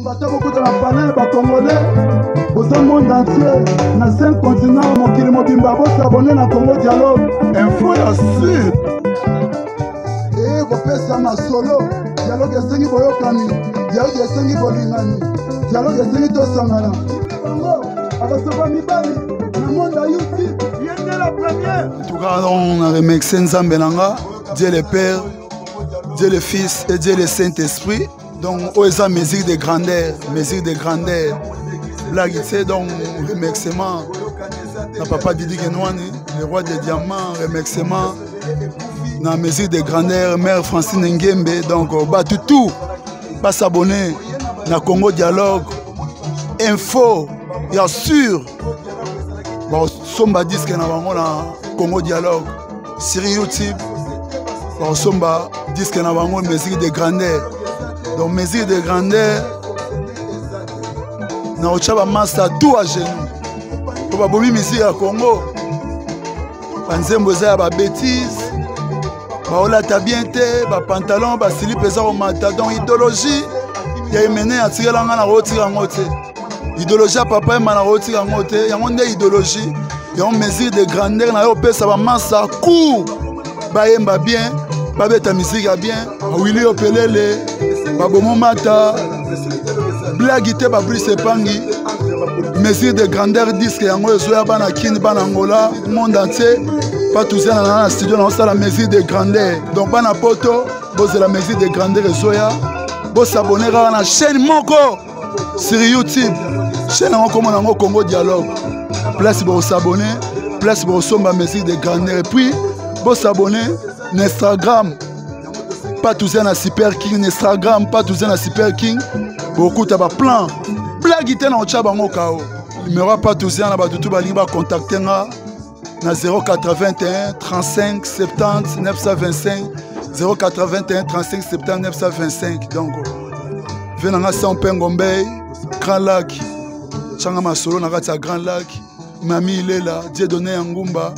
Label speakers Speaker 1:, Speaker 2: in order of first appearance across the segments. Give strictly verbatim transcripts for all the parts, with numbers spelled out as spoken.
Speaker 1: Bata beaucoup de la panel, ba Congolais, pour tout le monde entier, dans cinq continents, mon kili mobimba, vous s'abonner dans Congo Dialogue. Info ya sûr. Et vous faites ça ma solo. Dialogue ya sengi boyokani, dialogue ya sengi bolingani, dialogue ya sengi tosangana. Abasaba mibali, na monde ya YouTube, viens la première. En tout cas, on a remercié Nzambe Nanga, Dieu le Père, Dieu le Fils et Dieu le Saint-Esprit. Donc, on mesure de grandeur, mesure de grandeur. Blague, c'est donc remerciement à Papa Didi Genouani, le roi des diamants, remerciement dans la mesure de grandeur, Mère Francine Ngembe. Donc, on bat tout, pas s'abonner dans Congo Dialogue, info, bien sûr. Bon, somba disque dans Congo Dialogue, sur YouTube, bon, somba disque dans mesure de grandeur. Donc, mesure de grandeur, na ochaba massa tout à genoux. Pour ba bomi musique à Congo. Banzembo za ba bêtise. Ba ola tabiente, ba pantalon, ba slip eza au matadon idéologie. Ya imene atira nga na rotira ngote. Idéologie papa ma na rotira ngote, ya ngonde idéologie. Ya on mesure de grandeur na yo pesa ba massa court. Ba yemba bien, ba beta musique bien. Willy Opelele. Babomo mata, blague te babri sepangi, mesure de grandeur disque yango ezoya bana kini bana Angola, monde entier, pas tous dans la studio on la mesure de grandeur. Donc bana poto, bosse la mesure de grandeur ezoya, bosse s'abonner à la chaîne moko sur YouTube, chaîne en comme on Congo Dialogue. Place pour s'abonner, place pour somba mesure de grandeur et puis bosse s'abonner sur Instagram. Pas tous na Super King, Instagram, pas tous na Super King. Beaucoup de plan. Blague ite na ochaba ngokao. Numéro pas tous na ba tutu ba linga contacter na zéro quatre-vingt-un trente-cinq soixante-dix neuf cent vingt-cinq zéro quatre-vingt-un trente-cinq soixante-dix neuf cent vingt-cinq. Donc venanga San Pengombe, Grand Lac. Changa masolo na kati ya Grand Lac. Mami Lela, Dieu donné Ngumba.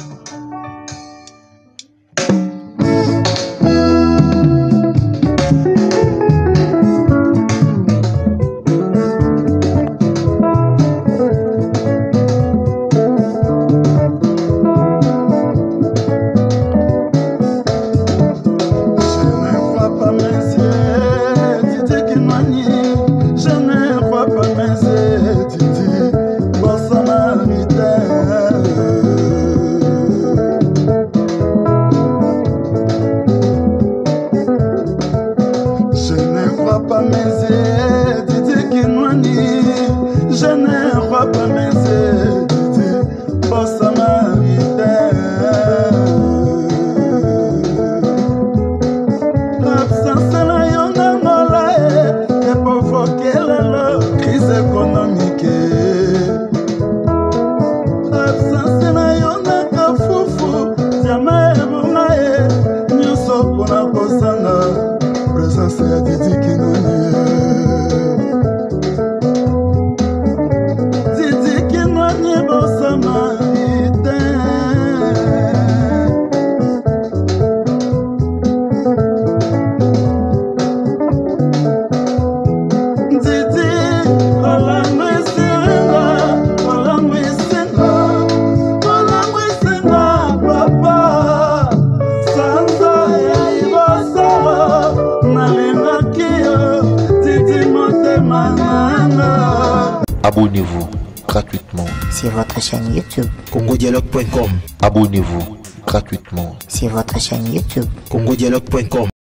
Speaker 2: Abonnez-vous gratuitement
Speaker 3: sur votre chaîne YouTube
Speaker 2: congo dialogue point com. Abonnez-vous gratuitement
Speaker 3: sur votre chaîne YouTube
Speaker 2: congo dialogue point com.